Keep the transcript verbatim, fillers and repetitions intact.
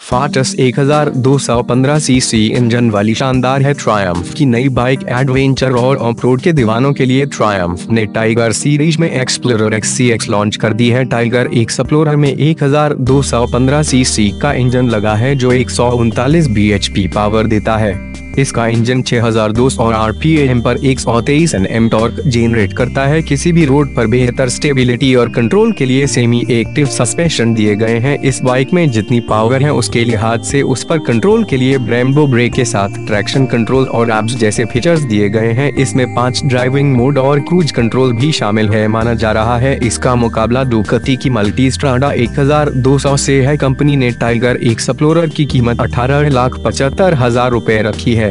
फाटस एक हज़ार दो सौ पंद्रह सीसी इंजन वाली शानदार है ट्रायम्फ की नई बाइक। एडवेंचर और ऑफ रोड के दीवानों के लिए ट्रायम्फ ने टाइगर सीरीज में Explorer X C X launch कर दी है। टाइगर एक्सप्लोरर में एक हज़ार दो सौ पंद्रह सीसी का इंजन लगा है जो एक सौ उनतालीस बी एच पी पावर देता है। इसका इंजन छह हज़ार दो सौ आर पी एम पर एक सौ तेईस एन एम टॉर्क जेनरेट करता है। किसी भी रोड पर बेहतर स्टेबिलिटी और कंट्रोल के लिए सेमी एक्टिव सस्पेंशन दिए गए हैं। इस बाइक में जितनी पावर है उसके लिहाज से उस पर कंट्रोल के लिए ब्रेम्बो ब्रेक के साथ ट्रैक्शन कंट्रोल और एप्स जैसे फीचर्स दिए गए हैं। इसमें पांच ड्राइविंग मोड और क्रूज कंट्रोल भी शामिल है। माना जा रहा है इसका मुकाबला डुकाती की मल्टी स्ट्राडा एक हज़ार दो सौ से है। कंपनी ने टाइगर एक्सप्लोरर की कीमत अठारह लाख पचहत्तर हजार रूपए रखी है।